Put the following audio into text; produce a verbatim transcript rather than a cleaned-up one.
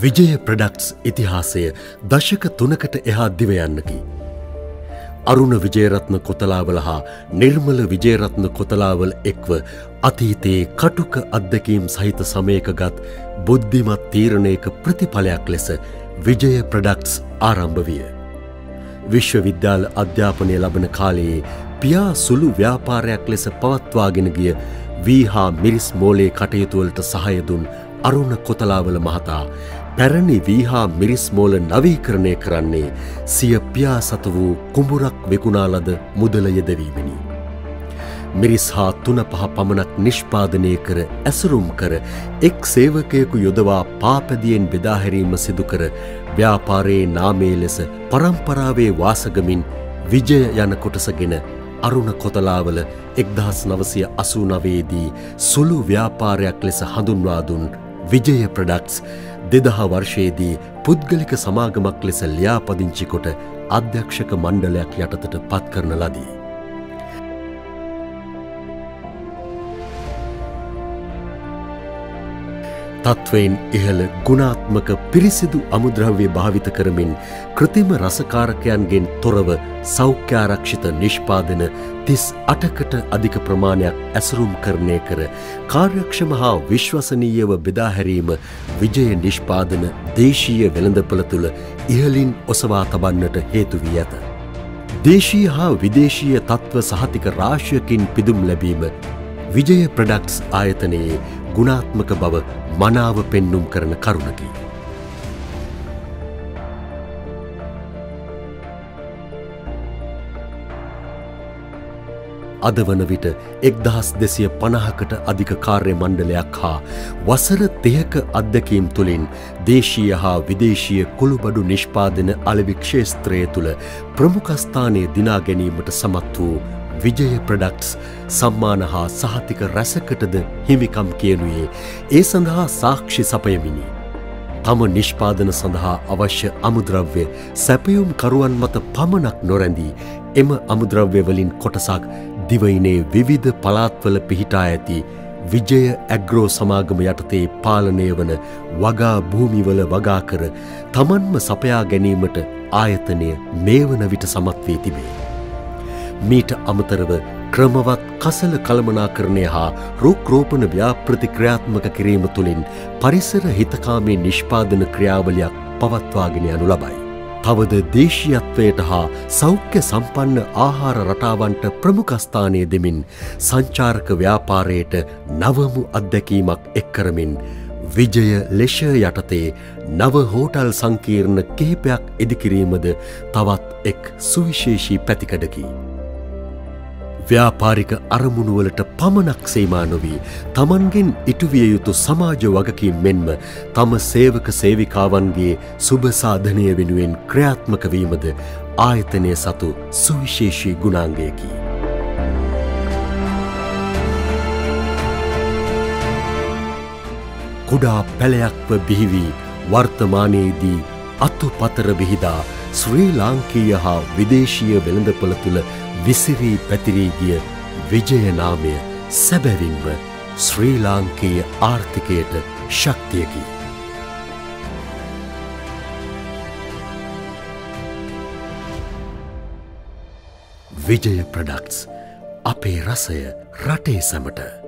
විජය products ඉතිහාසය දශක තුනකට එහා දිව යන්නකි. අරුණ විජේරත්න කොතලාවල හා නිර්මල විජේරත්න කොතලාවල එක්ව අතීතයේ කටුක අත්දැකීම් සහිත සමයකගත් බුද්ධිමත් තීරණයක ප්‍රතිඵලයක් ලෙස විජය ප්‍රොඩක්ට්ස් ආරම්භ විය. විශ්වවිද්‍යාල අධ්‍යාපනය ලබන කාලයේ පියා සුළු ව්‍යාපාරයක් ලෙස පවත්වාගෙන ගිය වී හා මිරිස් මෝලේ කටයුතුවලට සහය දුන් අරුණ කොතලාවල මහතා පැරණි වී හා මිරිස් මෝල නවීකරණය කරන්නේ සිය පියා සතු වූ කුඹුරක් විකුණා ලද මුදල යෙදවීමෙනි. මිරිස් හා තුන පහ පමණක් නිෂ්පාදනය කර ඇසුරුම් කර එක් සේවකයෙකු යොදවා පාපැදියෙන් බෙදාහැරීම සිදු කර ව්‍යාපාරයේ නාමයේ ලෙස පරම්පරාවේ වාසගමින් විජය යන කොටසගෙන අරුණ කොතලාවල එක්දහස් නවසිය අසූ නවයේදී සුළු ව්‍යාපාරයක් ලෙස හඳුන්වා දුන් විජය ප්‍රොඩක්ට්ස් දෙදහ වර්ෂයේදී පුද්ගලික සමාගමක් ලෙස ලියාපදිංචි කොට අධ්‍යක්ෂක මණ්ඩලයක් යටතට පත් කරන ලදී. තත්වයෙන් ඉහළ ගුණාත්මක පිරිසිදු අමුද්‍රව්‍ය භාවිත කරමින් කෘතිම රසකාරකයන්ගෙන් තොරව සෞඛ්‍යාරක්ෂිත නිෂ්පාදන තිස් අටකට අධික ප්‍රමාණයක් ඇසුරුම් කරණය කර කාර්යක්ෂම හා විශ්වසනීයව බෙදාහැරීම විජය නිෂ්පාදන දේශීය වෙළඳපොළ තුළ ඉහළින් ඔසවා තබන්නට හේතු වී ඇත. දේශීය හා විදේශීය තත්ත්ව සහතික රාශියකින් පිදුම් ලැබීම විජය ප්‍රොඩක්ට්ස් ආයතනයේ ගුණාත්මක බව මනාව පෙන්නුම් කරන කරුණකි. අද වන විට එක්දහස් දෙසිය පනහකට අධික කාර්ය මණ්ඩලයක් හා වසර තිහක අත්දැකීම් තුළින් දේශීය හා විදේශීය කුළුබඩු නිෂ්පාදන අලෙවි ක්ෂේත්‍රය තුළ ප්‍රමුඛස්ථානය දිනා ගැනීමට සමත් වූ විජය ප්‍රොඩක්ට්ස් සම්මාන හා සහතික රැසකටද හිමිකම් කියනුයේ ඒ සඳහා සාක්ෂි සපයමිනි. තම නිෂ්පාදන සඳහා අවශ්‍ය අමුද්‍රව්‍ය සැපයුම් කරුවන් මත පමණක් නොරැඳී එම අමුද්‍රව්‍ය වලින් කොටසක් දිවයිනේ විවිධ පළාත්වල පිහිටා ඇති විජය ඇග්‍රෝ සමාගම යටතේ පාලනය වන වගා භූමිවල වගා කර තමන්ම සපයා ගැනීමට ආයතනය මේ වන විට සමත් වී තිබේ. මීට අමතරව ක්‍රමවත් කසල කළමනාකරණය හා රුක් රෝපණ ව්‍යාපෘති ක්‍රියාත්මක කිරීම තුළින් පරිසර හිතකාමී නිෂ්පාදන ක්‍රියාවලියක් පවත්වාගෙන යනු ලබයි. තවද දේශීයත්වයට හා සෞඛ්‍ය සම්පන්න ආහාර රටාවන්ට ප්‍රමුඛස්ථානය දෙමින් සංචාරක ව්‍යාපාරයට නවමු අත්දැකීමක් එක් කරමින් විජය ලෙෂර් යටතේ නව හෝටල් සංකීර්ණ කිහිපයක් ඉදිකිරීමද තවත් එක් සුවිශේෂී පැතිකඩකි. ව්‍යාපාරික අරමුණුවලට පමණක් සීමා නොවී තමන්ගෙන් ඉටුවිය යුතු සමාජ වගකීම් මෙන්ම තම සේවක සේවිකාවන්ගේ සුබ සාධනය වෙනුවෙන් ක්‍රියාත්මක වීමද ආයතනය සතු සුවිශේෂී ගුණාංගයකි. කුඩා පැලයක්ව බිහිවී වර්තමානයේදී අතුපතර විහිදා ශ්‍රී ලාංකීය හා විදේශීය වෙළඳපොළ තුළ විසිරී පැතිරී ගිය විජය නාමය සැබැවින්ම ශ්‍රී ලාංකීය ආර්ථිකයට ශක්තියකි. විජය ප්‍රොඩක්ට්ස් අපේ රසය රටේ සැමට.